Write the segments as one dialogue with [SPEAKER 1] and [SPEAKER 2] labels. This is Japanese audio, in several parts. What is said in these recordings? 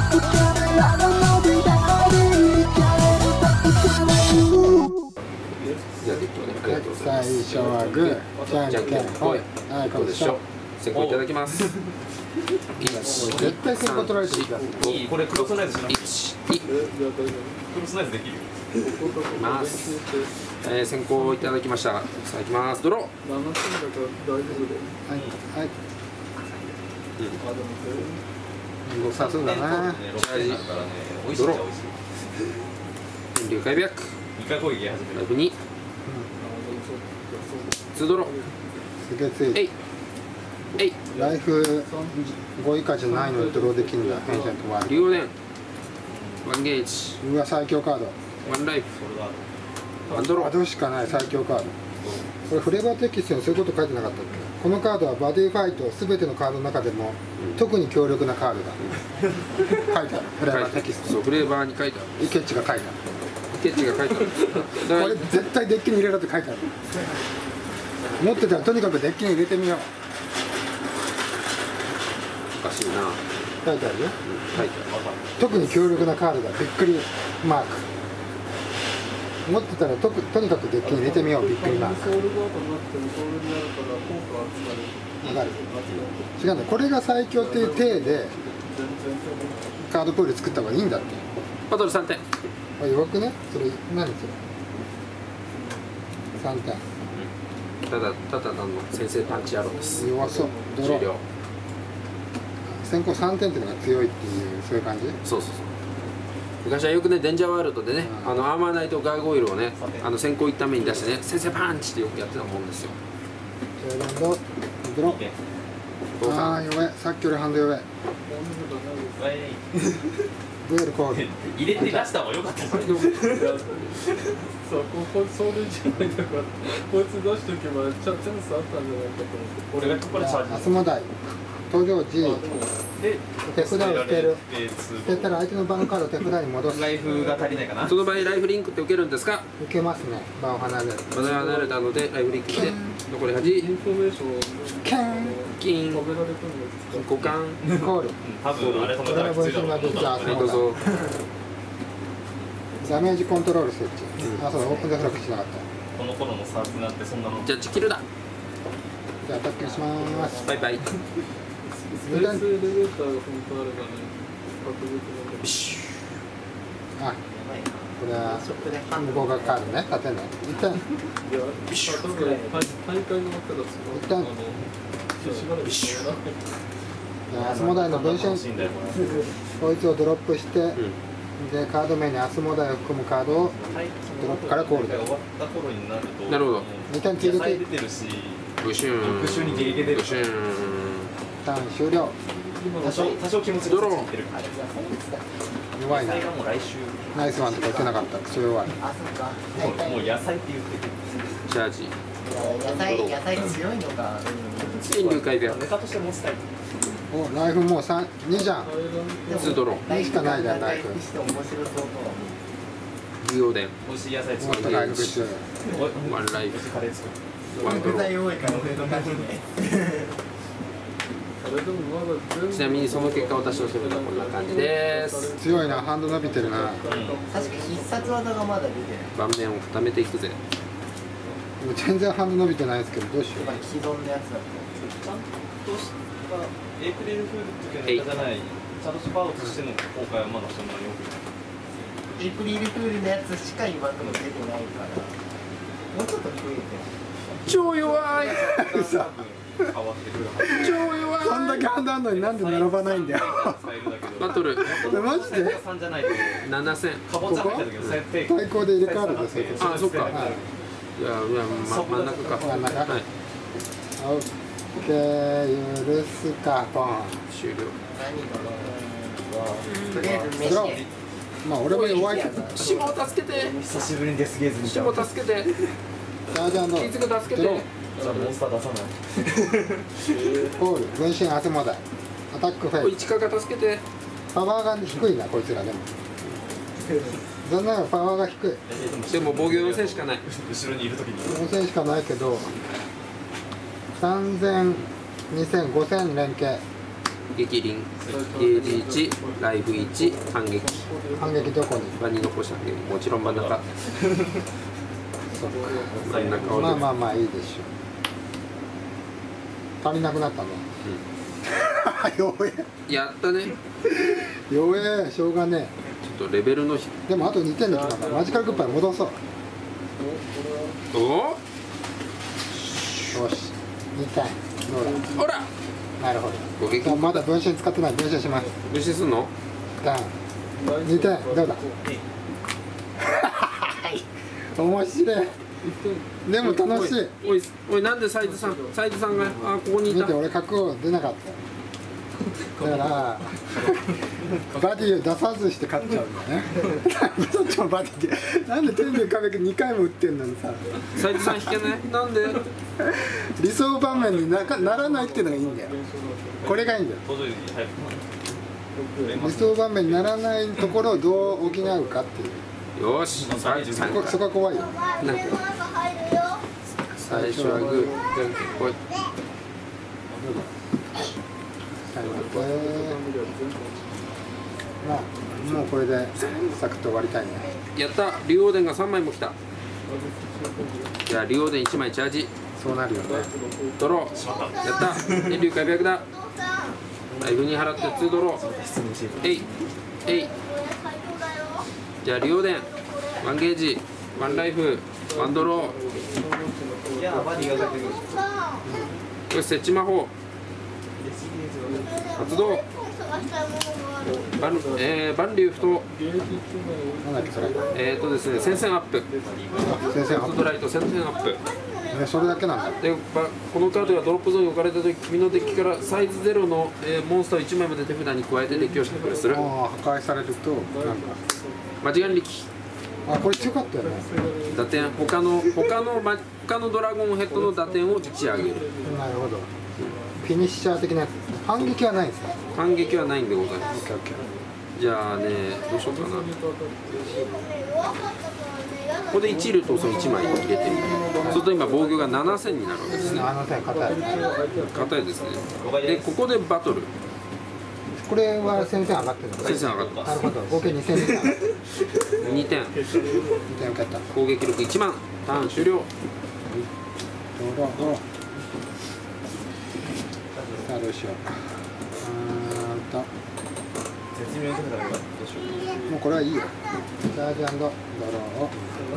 [SPEAKER 1] 最初はグー、じゃんけんぽい。はい、こうでしょ。
[SPEAKER 2] 先行いただきます。
[SPEAKER 1] 絶対先行取られてる気がする。
[SPEAKER 3] これクロスナイズしなくて。クロスナイズできるよ。
[SPEAKER 2] ます。先行いただきました。さあ行きます。ドロー。
[SPEAKER 1] はいはい。動さそうだな。
[SPEAKER 2] ドロー。流開白。
[SPEAKER 3] 2回攻撃始める。
[SPEAKER 2] ライブ2。2ドロー。
[SPEAKER 1] すげえ強い。ライフ5以下じゃないのでドローできるんだ。ペンシェントは。
[SPEAKER 2] リオデン。1ゲージ。
[SPEAKER 1] うわ、最強カード。
[SPEAKER 2] 1ライフ。1ドロー。
[SPEAKER 1] どうしかない最強カード。これフレーバーテキストにそういうこと書いてなかったっけ。このカードはバディファイトすべてのカードの中でも特に強力なカードだ。書いてある。フレーバーテキスト。
[SPEAKER 2] そう、フレーバーに書いてある。
[SPEAKER 1] イケッチが書いてある。
[SPEAKER 2] イケッチが書いてある。
[SPEAKER 1] これ絶対デッキに入れろって書いてある。持ってたらとにかくデッキに入れてみよう。
[SPEAKER 2] おかしいな。
[SPEAKER 1] 書いてあるよ。
[SPEAKER 2] 書いてある。
[SPEAKER 1] 特に強力なカードだ。びっくりマーク。持ってたらとにかくデッキに入れてみよう。びっくりマーク。わかる。違うんだ。これが最強っていう体でカードプール作った方がいいんだって。
[SPEAKER 2] バトル3点。
[SPEAKER 1] 弱くね。それ何それ。3点。
[SPEAKER 2] ただの先制パンチ野郎です。
[SPEAKER 1] 弱そう。ドロー。先行3点っていうのが強いっていうそういう感じ。
[SPEAKER 2] そうそうそう。昔はよくね、デンジャーワールドでね、アーマーナイトガーゴイルをね、先行1ターン目に出してね、先制パンチってよくやってたもんですよ。
[SPEAKER 1] ドロー。ああ、弱い。さっきよりハンド弱い。デュエルコール。
[SPEAKER 3] 入れて出した方が良かった。
[SPEAKER 4] そう、それじゃないだから、こいつ出しておけばチャンスあったんじゃないかと思って。
[SPEAKER 3] 俺がここでチャージ。
[SPEAKER 1] アスモダイ。登場時。
[SPEAKER 3] で、
[SPEAKER 1] 手札を捨てる。捨てたら相手の場のカードを手札に戻す。
[SPEAKER 3] ライフが足りないかな。
[SPEAKER 2] その場合ライフリンクって受けるんですか？
[SPEAKER 1] 受けますね。場を離れる。
[SPEAKER 2] 場を離れたのでライフリンクして残り8。
[SPEAKER 4] インフォメーションを
[SPEAKER 1] キャン。
[SPEAKER 2] 金
[SPEAKER 4] 食べられたんですか？
[SPEAKER 2] 交換
[SPEAKER 1] コール。
[SPEAKER 3] 多分あれ止めたらきついだろうな。
[SPEAKER 2] どうぞ。
[SPEAKER 1] ダメージコントロールスイッチ。あ、そうだ、オープンデフラッグしなかった。
[SPEAKER 3] この頃のサーフなんてそんなもん。
[SPEAKER 2] じゃあチキルだ。
[SPEAKER 1] じゃあアタックします。
[SPEAKER 2] バイバイ。
[SPEAKER 4] スペースエレベーターが本当あればね、確実なんだ。
[SPEAKER 1] あ、これは向こう側カードね、立てない。一旦。
[SPEAKER 4] いや、例えば大会の中だ
[SPEAKER 1] 一旦。アスモダイの分身。こいつをドロップして。でカード名にアスモダイを含むカードをドロップからコールで。
[SPEAKER 2] なるほど。
[SPEAKER 1] 2点追撃。
[SPEAKER 2] ブシューン。
[SPEAKER 3] ブシューンにゲリゲリ出る。
[SPEAKER 2] ブシューン。
[SPEAKER 1] ターン終了。
[SPEAKER 3] 多少気持ち
[SPEAKER 2] ドロー。
[SPEAKER 1] 弱いな。ナイスワンとか言ってなかった。クソ弱い。
[SPEAKER 3] もう野菜って言ってる。
[SPEAKER 2] チャージ。
[SPEAKER 5] 野菜強いのか。
[SPEAKER 2] 次に流開で。
[SPEAKER 3] ネタとして持ちたい。
[SPEAKER 1] お、ライフもう2じゃん。
[SPEAKER 2] 2ドロー。
[SPEAKER 1] 2しかないじゃん、ライフ。
[SPEAKER 2] リオデン。
[SPEAKER 3] 美味しい野菜
[SPEAKER 1] もっと回復しようよ。
[SPEAKER 2] ワンライフ。
[SPEAKER 3] カレー作る。
[SPEAKER 2] ワンドロー。
[SPEAKER 5] 弱いから俺の感じ
[SPEAKER 2] ちなみにその結果私のセブンはこんな感じです。
[SPEAKER 1] 強いな、ハンド伸びてるな。
[SPEAKER 5] 確か必殺技がまだ出てない。
[SPEAKER 2] 盤面を固めていくぜ。
[SPEAKER 1] 全然ハンド伸びてないですけど、どうしよう。
[SPEAKER 5] 既存のやつだと。
[SPEAKER 3] ちゃんとしたエイプリルフールっていうのじゃない、ちゃんとスパウトしての公開はまだそんなによくない。
[SPEAKER 5] エイプリルフールのやつしか今のところ出てないから、もうちょっと増えて。
[SPEAKER 2] 超弱い。
[SPEAKER 3] 変わってくるはず。
[SPEAKER 2] 超弱い。
[SPEAKER 1] こんだけハンドあんのになんで並ばないんだよ。
[SPEAKER 2] バトル。
[SPEAKER 1] マジで
[SPEAKER 3] 3じゃないと
[SPEAKER 2] 7000。
[SPEAKER 3] かぼちゃ入った時の最低
[SPEAKER 1] 対抗で入れ替わるんですよ。
[SPEAKER 2] あ、そっか。いや、真ん中か。
[SPEAKER 1] 真ん中。
[SPEAKER 2] はい。
[SPEAKER 1] オッケー、許すか、ポン。
[SPEAKER 2] 終了。
[SPEAKER 5] とりあえず
[SPEAKER 1] ドロー。まあ俺も弱いけど。
[SPEAKER 2] シモを助けて。
[SPEAKER 3] 久しぶりにデスゲーズ見
[SPEAKER 2] シ
[SPEAKER 3] た。
[SPEAKER 2] モ助けて。
[SPEAKER 1] チャージャー
[SPEAKER 2] キーズク助けて。
[SPEAKER 3] じゃあモンスター出さない。
[SPEAKER 1] コール、分身アスモダイ。アタックフェイス。
[SPEAKER 2] 市川が助けて。
[SPEAKER 1] パワーが低いな、こいつらでも。残念ながらパワーが低い。
[SPEAKER 2] でも防御4戦しかない。
[SPEAKER 3] 後ろにいるときに。
[SPEAKER 1] 4戦しかないけど、3000、2000、5000連携。
[SPEAKER 2] 激輪、ゲージ1、ライフ1、反撃。
[SPEAKER 1] 反撃どこに？
[SPEAKER 2] 場に残したんで、もちろん真ん中。真ん中を。
[SPEAKER 1] まあまあまあいいでしょう。足りなくなったね。弱え。
[SPEAKER 2] やったね。
[SPEAKER 1] 弱え、しょうがね
[SPEAKER 2] ちょっとレベルの。
[SPEAKER 1] え。でもあと2点できたからマジカルグッバイ戻そう。
[SPEAKER 2] おお。
[SPEAKER 1] よし、2点。どうだ？
[SPEAKER 2] ほら。
[SPEAKER 1] なるほど。
[SPEAKER 2] 攻撃。
[SPEAKER 1] まだ分身使ってない。分身します。
[SPEAKER 2] 無視すんの？
[SPEAKER 1] 2点。どうだ？面白い。でも楽しい。
[SPEAKER 2] おいおい、なんでサイズさんがここにいた。
[SPEAKER 1] 見て、俺角出なかった。だからバディを出さずして勝っちゃうんだね。そっちもバディでなんで天竜壁2回も打ってんのにさ、
[SPEAKER 2] サイズさん引けない？なんで？
[SPEAKER 1] 理想場面にならないっていうのがいいんだよ。これがいいんだよ。理想場面にならないところをどう補うかっていう。
[SPEAKER 2] よし、
[SPEAKER 1] そこは怖いよ。
[SPEAKER 2] 最初はグー、じゃんけんぽい。
[SPEAKER 1] まあもうこれでサクッと終わりたいね。
[SPEAKER 2] やった、竜王伝が3枚も来た。じゃあ竜王伝1枚チャージ。
[SPEAKER 1] そうなるよね。
[SPEAKER 2] ドロー。やった、天竜開闢だ。ライフに払って2ドロー。えいえい。じゃあ竜王伝1ゲージ、1ライフ、1ドロー。
[SPEAKER 3] いやバディが出てくる。
[SPEAKER 2] よし、設置魔法発動。万竜不当。
[SPEAKER 1] なんだっけそれ。
[SPEAKER 2] ですね、戦線アップ。
[SPEAKER 1] 先生
[SPEAKER 2] ストライト戦線アップ。
[SPEAKER 1] それだけなんだ。
[SPEAKER 2] で、このカードがドロップゾーンに置かれた時、君のデッキからサイズ0の、モンスターを1枚まで手札に加えてデッキをシャッフルする。
[SPEAKER 1] ああ、破壊されるとなんか
[SPEAKER 2] 間違い力。
[SPEAKER 1] あ、これ強かったよね。
[SPEAKER 2] 打点、他のドラゴンヘッドの打点を打ち上げる。
[SPEAKER 1] なるほど。フィニッシャー的なやつですね。反撃はないですね。
[SPEAKER 2] 反撃はないんでございま
[SPEAKER 1] オッ
[SPEAKER 2] す。
[SPEAKER 1] ケーオッケー。
[SPEAKER 2] じゃあね、どうしようかな。ここで1ルートをその1枚入れてみる。そうすると今防御が7000になるわけですね。
[SPEAKER 1] あの点硬い。
[SPEAKER 2] 硬いですね。で、ここでバトル。
[SPEAKER 1] これは1000点上がってるの。
[SPEAKER 2] 先生上がった。
[SPEAKER 1] なるほど。合計2000点上がってる。
[SPEAKER 2] 2点。
[SPEAKER 1] 2点よかった。
[SPEAKER 2] 攻撃力1万。ターン終了。
[SPEAKER 1] どうさあどうしよう。
[SPEAKER 3] 絶妙なとこだからどうしよう。
[SPEAKER 1] もうこれはいいよ。チャージ&ドローを。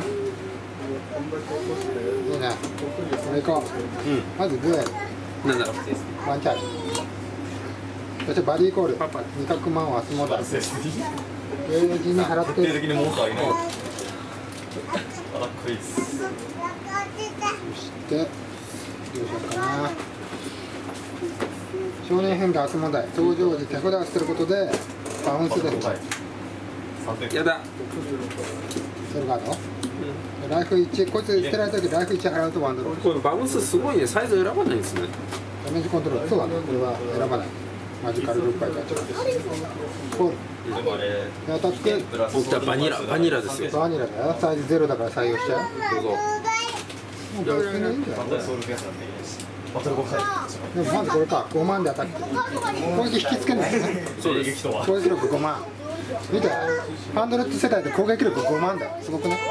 [SPEAKER 1] いいね。これ行こう。
[SPEAKER 2] うん。
[SPEAKER 1] まずグエル。
[SPEAKER 2] なんだ。
[SPEAKER 1] ワンチャージ。そしてバディコール。
[SPEAKER 2] パパ
[SPEAKER 1] 2角マンをアスモダル。ゲージに払って。
[SPEAKER 3] 徹底的にモンスターいない。あらクイズ。
[SPEAKER 1] そしてどうしようかな。少年変化悪問題。登場時手札を捨てることでバウンスですね。
[SPEAKER 2] やだ。
[SPEAKER 1] それガード。ライフ1、こいつ捨てられた時ライフ1払うとワンドロー。
[SPEAKER 2] これバウンスすごいね。サイズ選ばないんですね。
[SPEAKER 1] ダメージコントロール。そうだね。これは選ばない。マジカルルーパイがコール。アタック。
[SPEAKER 2] 僕はバニラですよ。
[SPEAKER 1] バニラだよ。サイズ0だから採用しちゃう。
[SPEAKER 2] どうぞ。
[SPEAKER 1] もう別にいいんじゃない。
[SPEAKER 3] ソウルピアスなんていいし。バトル5回。
[SPEAKER 1] でもまずこれか。5万でアタック。攻撃引きつけないね。
[SPEAKER 2] そうです。
[SPEAKER 1] 攻撃力5万。見て。ハンドレッド世代で攻撃力5万だよ。すごくね。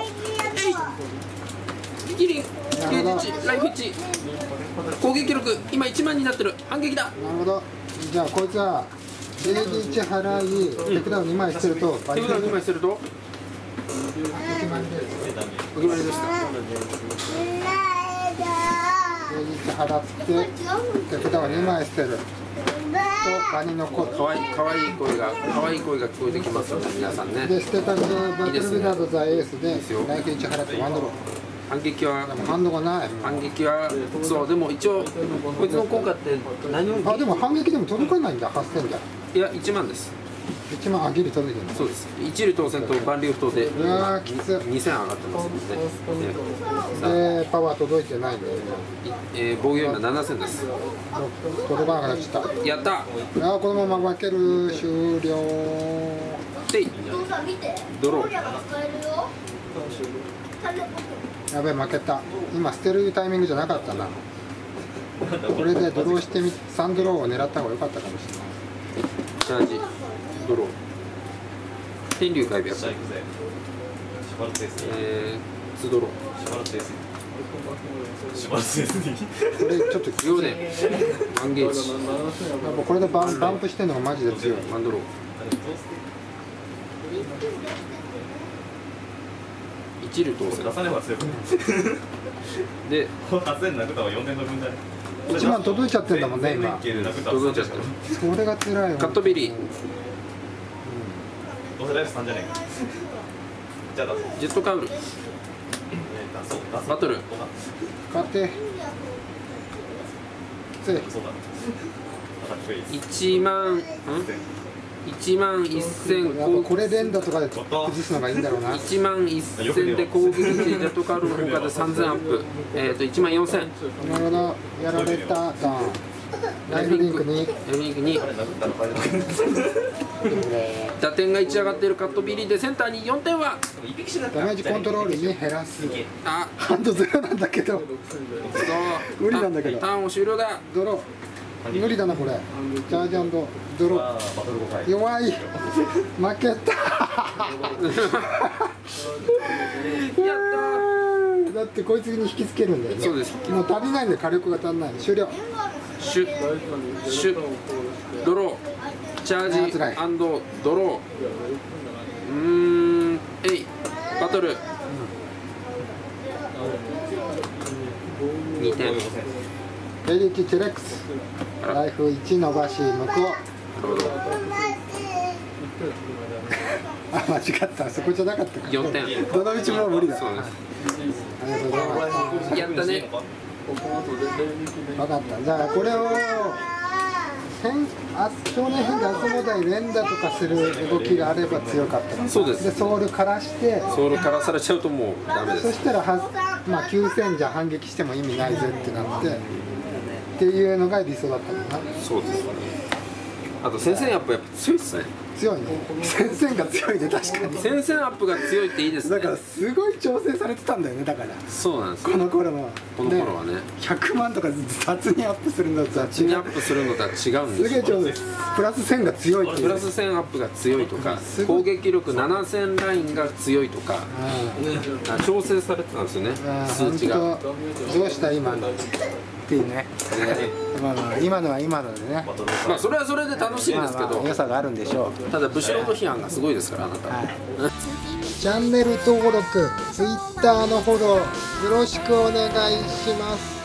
[SPEAKER 2] ギリン、ゲージ1、ライフ1。攻撃力今1万になってる。反撃だ。
[SPEAKER 1] なるほど。じゃあこいつはゲージ1払い、手札を2枚捨てると
[SPEAKER 2] 手札を2枚捨てると
[SPEAKER 1] お決まりです。
[SPEAKER 2] お決まりですか。
[SPEAKER 1] ゲージ1払って手札を2枚捨てると場に残る。
[SPEAKER 2] 可愛い声が聞こえてきますので皆さんね。
[SPEAKER 1] でステータスバトルウィザードザエースで
[SPEAKER 2] いいですよ
[SPEAKER 1] ライフ1払ってワンドロー。
[SPEAKER 2] 反撃は
[SPEAKER 1] でもハンドがない。
[SPEAKER 2] 反撃はそうでも一応こいつの効果って何を
[SPEAKER 1] あ、でも反撃でも届かないんだ。8000じゃ。
[SPEAKER 2] いや1万です。
[SPEAKER 1] 1万、あ、ギリ届いてるの。
[SPEAKER 2] そうです。一流当選と万流不当で
[SPEAKER 1] うわーきつ。
[SPEAKER 2] 2000上がってますので、
[SPEAKER 1] でパワー届いてないんで
[SPEAKER 2] 防御今7000です。
[SPEAKER 1] 届かなくなっちゃった。
[SPEAKER 2] やった。
[SPEAKER 1] あー、このまま負ける。終了。
[SPEAKER 2] でドロー。
[SPEAKER 1] やべえ、負けた。今捨てるタイミングじゃなかったな。これでドローして3ドローを狙った方が良かったかもしれない。
[SPEAKER 2] チャージドロー天竜開闢
[SPEAKER 3] シャイクゼシュバルツ SD
[SPEAKER 2] 2ドロ
[SPEAKER 3] シュバルツ SD シュバルツ SD
[SPEAKER 1] これちょっと
[SPEAKER 2] ー両電ワンゲージ
[SPEAKER 1] もうこれでバンプしてんのがマジで強い。
[SPEAKER 2] ワンドロー一流当選
[SPEAKER 3] 出さねば強く
[SPEAKER 2] で
[SPEAKER 3] 8000なくたは4点の分だね
[SPEAKER 1] 1万届いちゃってんだもんね今。
[SPEAKER 3] 全連携でなくたは
[SPEAKER 2] 届いちゃってる
[SPEAKER 1] これが辛いよ。
[SPEAKER 2] カットビリー
[SPEAKER 3] どうせライフ3じゃねえかじゃあ出す
[SPEAKER 2] ジェットカウル
[SPEAKER 3] 出そう
[SPEAKER 2] バトル
[SPEAKER 1] 勝て。きつい。
[SPEAKER 3] そうだアタックフェイス
[SPEAKER 2] 1万1000
[SPEAKER 1] やっぱこれ連打とかで崩すのがいいんだろうな。
[SPEAKER 2] 1万1000で攻撃時ジェットカウルの効果で3000アップ1万4000
[SPEAKER 1] なるほど。やられた。ダウン。ライフリンクに。
[SPEAKER 2] ライフリンクに
[SPEAKER 3] あれ殴ったら帰れない
[SPEAKER 2] 打点が1上がっているカットビリーでセンターに4点は
[SPEAKER 3] 一匹しな
[SPEAKER 1] ダメージコントロールに減らす。
[SPEAKER 2] あ
[SPEAKER 1] ハンドゼロなんだけど。無理なんだけど
[SPEAKER 2] ターンを終了だ
[SPEAKER 1] ドロー。無理だなこれ。チャージ&ドロー。
[SPEAKER 3] バトル5回
[SPEAKER 1] 弱い。負けた。
[SPEAKER 2] やった
[SPEAKER 1] だってこいつに引きつけるんだよね。
[SPEAKER 2] そうです
[SPEAKER 1] もう足りないんで火力が足んない。終了。
[SPEAKER 2] シュッシュッドローチャージ&ドローえいバトル2点
[SPEAKER 1] エリキチェレックス。ライフ1伸ばし向こう。あ、間違った。そこじゃなかったか。
[SPEAKER 2] 4点
[SPEAKER 1] どの道も無理だ。
[SPEAKER 2] そうです
[SPEAKER 1] ありがとうございます。
[SPEAKER 2] やったね
[SPEAKER 1] 分かった。じゃあこれを少年変で遊ぼうだい連打とかする動きがあれば強かった。
[SPEAKER 2] そうです
[SPEAKER 1] でソウルからして
[SPEAKER 2] ソウルからされちゃうともうダメです
[SPEAKER 1] そしたらまあ9000じゃ反撃しても意味ないぜってなってっていうのが理想だったのかな。
[SPEAKER 2] そうですねあと先生やっぱ強いっすね
[SPEAKER 1] 強いね。戦線が強いね確かに。
[SPEAKER 2] 先生アップが強いっていいですね
[SPEAKER 1] だからすごい調整されてたんだよね。だから
[SPEAKER 2] そうなんです
[SPEAKER 1] この頃の
[SPEAKER 2] この頃はね
[SPEAKER 1] 100万とか雑にアップするんだったら
[SPEAKER 2] 雑にアップするのとは違うんですよ
[SPEAKER 1] すげえ調整プラス1000が強いっていう
[SPEAKER 2] プラス1000アップが強いとか
[SPEAKER 1] すごい
[SPEAKER 2] 攻撃力7000ラインが強いとか調整されてたんですよね数値が
[SPEAKER 1] 本当どうした今のっていうね。今のは今のでね。
[SPEAKER 2] まあそれはそれで楽しいですけど
[SPEAKER 1] 良さがあるんでしょう。
[SPEAKER 2] ただ武士ロード批判がすごいですからあなた
[SPEAKER 1] はい。チャンネル登録、Twitter のフォローよろしくお願いします。